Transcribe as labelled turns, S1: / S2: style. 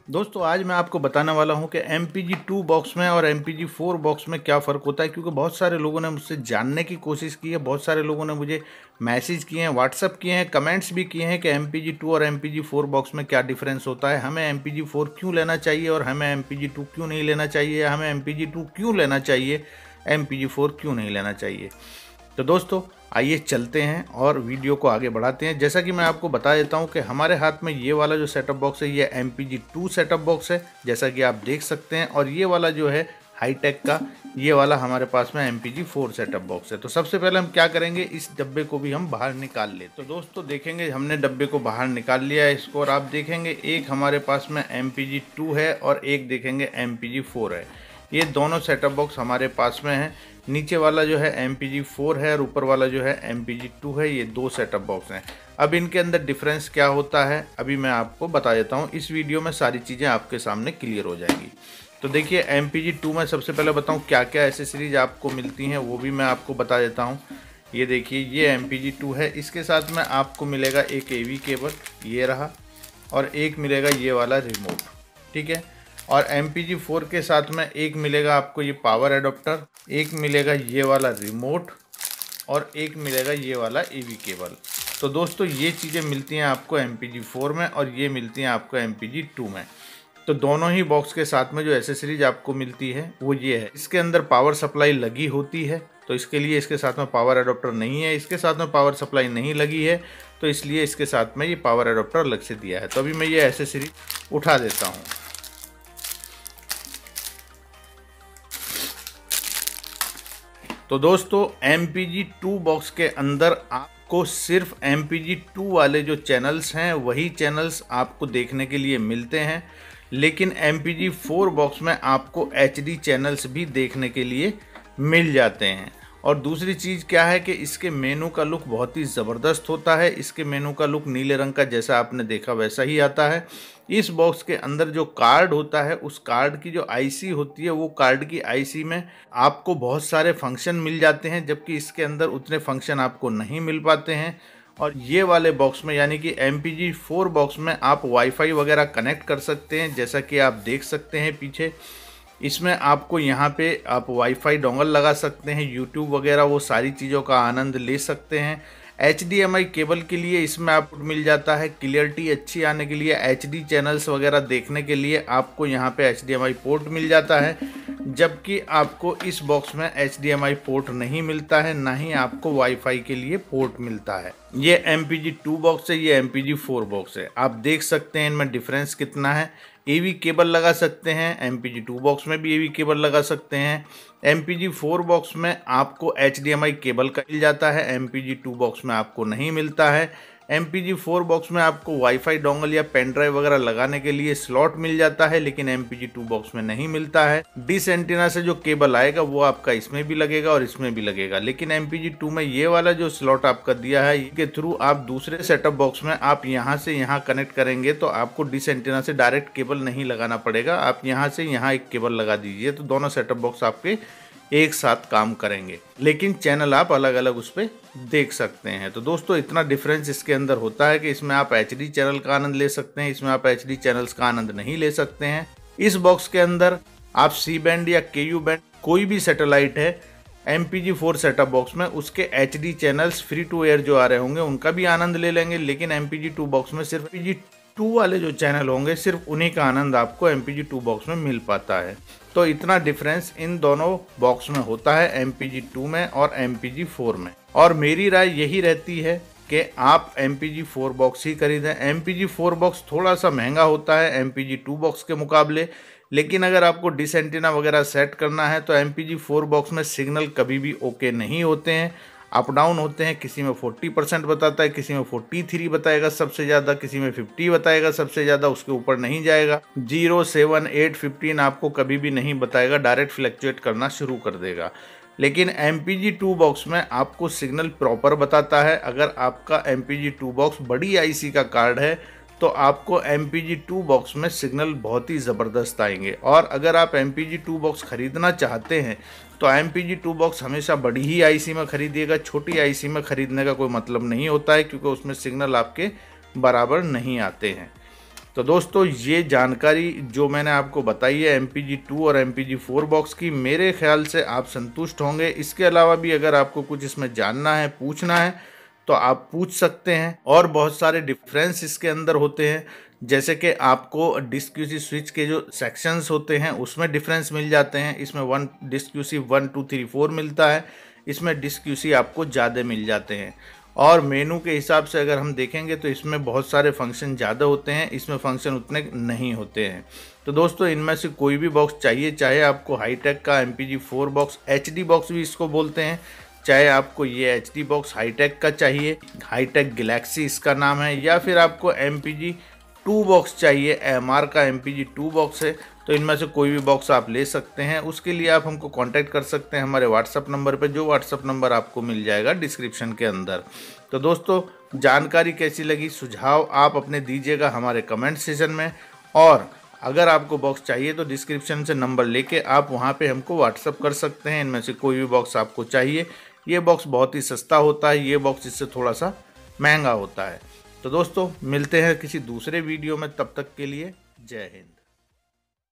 S1: दोस्तों आज मैं आपको बताने वाला हूं कि MPG-2 बॉक्स में और MPG-4 बॉक्स में क्या फ़र्क होता है, क्योंकि बहुत सारे लोगों ने मुझसे जानने की कोशिश की है। बहुत सारे लोगों ने मुझे मैसेज किए हैं, व्हाट्सअप किए हैं, कमेंट्स भी किए हैं कि MPG-2 और MPG-4 बॉक्स में क्या डिफरेंस होता है, हमें MPG-4 क्यों लेना चाहिए और हमें MPG-2 क्यों नहीं लेना चाहिए, हमें MPG-2 क्यों लेना चाहिए, MPG-4 क्यों नहीं लेना चाहिए। तो दोस्तों आइए चलते हैं और वीडियो को आगे बढ़ाते हैं। जैसा कि मैं आपको बता देता हूं कि हमारे हाथ में ये वाला जो सेटअप बॉक्स है ये MPG-2 सेटअप बॉक्स है, जैसा कि आप देख सकते हैं। और ये वाला जो है हाईटेक का, ये वाला हमारे पास में MPG-4 सेटअप बॉक्स है। तो सबसे पहले हम क्या करेंगे, इस डब्बे को भी हम बाहर निकाल ले। तो दोस्तों देखेंगे हमने डब्बे को बाहर निकाल लिया है इसको, और आप देखेंगे एक हमारे पास में MPG-2 है और एक देखेंगे MPG-4 है। ये दोनों सेटअप बॉक्स हमारे पास में है। नीचे वाला जो है MPG-4 है और ऊपर वाला जो है MPG-2 है। ये दो सेटअप बॉक्स हैं। अब इनके अंदर डिफरेंस क्या होता है अभी मैं आपको बता देता हूँ। इस वीडियो में सारी चीज़ें आपके सामने क्लियर हो जाएगी। तो देखिए MPG-2 में सबसे पहले बताऊँ क्या क्या एसेसरीज आपको मिलती हैं, वो भी मैं आपको बता देता हूँ। ये देखिए ये MPG-2 है, इसके साथ में आपको मिलेगा एक AV केबल, ये रहा, और एक मिलेगा ये वाला रिमोट, ठीक है। और MPG-4 के साथ में एक मिलेगा आपको ये पावर एडोप्टर, एक मिलेगा ये वाला रिमोट, और एक मिलेगा ये वाला AV केबल। तो दोस्तों ये चीज़ें मिलती हैं आपको MPG-4 में और ये मिलती हैं आपको MPG-2 में। तो दोनों ही बॉक्स के साथ में जो एसेसरीज आपको मिलती है वो ये है। इसके अंदर पावर सप्लाई लगी होती है, तो इसके लिए इसके साथ में पावर एडोप्टर नहीं है। इसके साथ में पावर सप्लाई नहीं लगी है, तो इसलिए इसके साथ में ये पावर एडोप्टर अलग से दिया है। तो अभी मैं ये एसेसरी उठा देता हूँ। तो दोस्तों MPG-2 बॉक्स के अंदर आपको सिर्फ MPG-2 वाले जो चैनल्स हैं वही चैनल्स आपको देखने के लिए मिलते हैं, लेकिन MPG-4 बॉक्स में आपको HD चैनल्स भी देखने के लिए मिल जाते हैं। और दूसरी चीज़ क्या है कि इसके मेनू का लुक बहुत ही ज़बरदस्त होता है। इसके मेनू का लुक नीले रंग का जैसा आपने देखा वैसा ही आता है। इस बॉक्स के अंदर जो कार्ड होता है उस कार्ड की जो IC होती है वो कार्ड की IC में आपको बहुत सारे फंक्शन मिल जाते हैं, जबकि इसके अंदर उतने फंक्शन आपको नहीं मिल पाते हैं। और ये वाले बॉक्स में यानी कि MPG-4 बॉक्स में आप वाईफाई वगैरह कनेक्ट कर सकते हैं, जैसा कि आप देख सकते हैं पीछे। इसमें आपको यहाँ पे आप वाईफाई डोंगल लगा सकते हैं, यूट्यूब वगैरह वो सारी चीज़ों का आनंद ले सकते हैं। HDMI केबल के लिए इसमें आपको मिल जाता है, क्लियरिटी अच्छी आने के लिए HD चैनल्स वगैरह देखने के लिए आपको यहाँ पे HDMI पोर्ट मिल जाता है, जबकि आपको इस बॉक्स में HDMI पोर्ट नहीं मिलता है, ना ही आपको वाईफाई के लिए पोर्ट मिलता है। ये MPG-2 बॉक्स है, ये MPG-4 बॉक्स है। आप देख सकते हैं इनमें डिफरेंस कितना है। AV केबल लगा सकते हैं, MPG-2 बॉक्स में भी AV केबल लगा सकते हैं। MPG-4 बॉक्स में आपको HDMI केबल का मिल जाता है, MPG-2 बॉक्स में आपको नहीं मिलता है। MPG-4 बॉक्स में आपको वाईफाई डोंगल या पेन ड्राइव वगैरह लगाने के लिए स्लॉट मिल जाता है, लेकिन MPG-2 बॉक्स में नहीं मिलता है। डिश एंटीना से जो केबल आएगा वो आपका इसमें भी लगेगा और इसमें भी लगेगा, लेकिन MPG-2 में ये वाला जो स्लॉट आपका दिया है इसके थ्रू आप दूसरे सेटअप बॉक्स में आप यहाँ से यहाँ कनेक्ट करेंगे तो आपको डिश एंटीना से डायरेक्ट केबल नहीं लगाना पड़ेगा। आप यहाँ से यहाँ एक केबल लगा दीजिए तो दोनों सेटअप बॉक्स आपके एक साथ काम करेंगे, लेकिन चैनल आप अलग अलग उस पर देख सकते हैं। तो दोस्तों इतना डिफरेंस इसके अंदर होता है कि इसमें आप HD चैनल का आनंद ले सकते हैं, इसमें आप HD चैनल्स का आनंद नहीं ले सकते हैं। इस बॉक्स के अंदर आप C बैंड या KU बैंड कोई भी सैटेलाइट है MPG-4 सेटअप बॉक्स में उसके HD channels free to air जो आ रहे होंगे उनका भी आनंद ले लेंगे, लेकिन MPG-2 बॉक्स में सिर्फ MPG-2 वाले जो चैनल होंगे सिर्फ उन्हीं का आनंद आपको MPG-2 बॉक्स में मिल पाता है। तो इतना डिफरेंस इन दोनों बॉक्स में होता है, MPG-2 में और MPG-4 में। और मेरी राय यही रहती है कि आप MPG-4 बॉक्स ही खरीदें। MPG-4 बॉक्स थोड़ा सा महंगा होता है MPG-2 बॉक्स के मुकाबले, लेकिन अगर आपको डिश एंटीना वगैरह सेट करना है तो MPG-4 बॉक्स में सिग्नल कभी भी ओके नहीं होते हैं, अप डाउन होते हैं। किसी में 40% बताता है, किसी में 43 बताएगा सबसे ज़्यादा, किसी में 50 बताएगा सबसे ज़्यादा, उसके ऊपर नहीं जाएगा। 0, 7, 8, 15 आपको कभी भी नहीं बताएगा, डायरेक्ट फ्लैक्चुएट करना शुरू कर देगा। लेकिन MPG-2 बॉक्स में आपको सिग्नल प्रॉपर बताता है। अगर आपका MPG-2 बॉक्स बड़ी IC का कार्ड है तो आपको MPG-2 बॉक्स में सिग्नल बहुत ही ज़बरदस्त आएंगे। और अगर आप MPG-2 बॉक्स ख़रीदना चाहते हैं तो MPG-2 बॉक्स हमेशा बड़ी ही IC में ख़रीदिएगा, छोटी IC में ख़रीदने का कोई मतलब नहीं होता है, क्योंकि उसमें सिग्नल आपके बराबर नहीं आते हैं। तो दोस्तों ये जानकारी जो मैंने आपको बताई है MPG 2 और MPG 4 बॉक्स की, मेरे ख्याल से आप संतुष्ट होंगे। इसके अलावा भी अगर आपको कुछ इसमें जानना है, पूछना है, तो आप पूछ सकते हैं। और बहुत सारे डिफरेंस इसके अंदर होते हैं, जैसे कि आपको डिस्क क्यूसी स्विच के जो सेक्शंस होते हैं उसमें डिफरेंस मिल जाते हैं। इसमें वन डिस्क क्यूसी 1 2 3 4 मिलता है, इसमें डिस्क क्यूसी आपको ज़्यादा मिल जाते हैं। और मेनू के हिसाब से अगर हम देखेंगे तो इसमें बहुत सारे फंक्शन ज़्यादा होते हैं, इसमें फंक्शन उतने नहीं होते हैं। तो दोस्तों इनमें से कोई भी बॉक्स चाहिए, चाहे आपको हाईटेक का MPG 4 बॉक्स, HD बॉक्स भी इसको बोलते हैं, चाहे आपको ये HD बॉक्स हाईटेक का चाहिए, हाईटेक गैलेक्सी इसका नाम है, या फिर आपको MPG 2 बॉक्स चाहिए, AMR का MPG 2 बॉक्स है, तो इनमें से कोई भी बॉक्स आप ले सकते हैं। उसके लिए आप हमको कांटेक्ट कर सकते हैं हमारे व्हाट्सअप नंबर पे, जो व्हाट्सअप नंबर आपको मिल जाएगा डिस्क्रिप्शन के अंदर। तो दोस्तों जानकारी कैसी लगी, सुझाव आप अपने दीजिएगा हमारे कमेंट सेशन में। और अगर आपको बॉक्स चाहिए तो डिस्क्रिप्शन से नंबर लेके आप वहाँ पे हमको व्हाट्सअप कर सकते हैं, इनमें से कोई भी बॉक्स आपको चाहिए। ये बॉक्स बहुत ही सस्ता होता है, ये बॉक्स इससे थोड़ा सा महंगा होता है। तो दोस्तों मिलते हैं किसी दूसरे वीडियो में, तब तक के लिए जय हिंद।